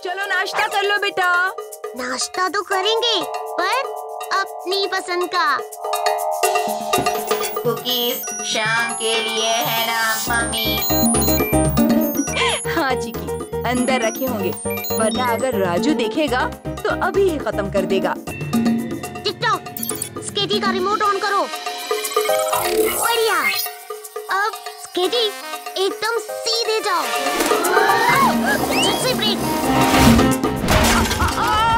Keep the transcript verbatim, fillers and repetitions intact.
चलो नाश्ता कर लो बेटा। नाश्ता तो करेंगे, पर अपनी पसंद का। कुकीज शाम के लिए है ना मम्मी? हाँ चिकी, अंदर रखे होंगे, वरना अगर राजू देखेगा तो अभी ही खत्म कर देगा। टिकटॉक, स्केटी का रिमोट ऑन करो। बढ़िया। अब स्केटी एकदम सीधे जाओ। झट से ब्रेक।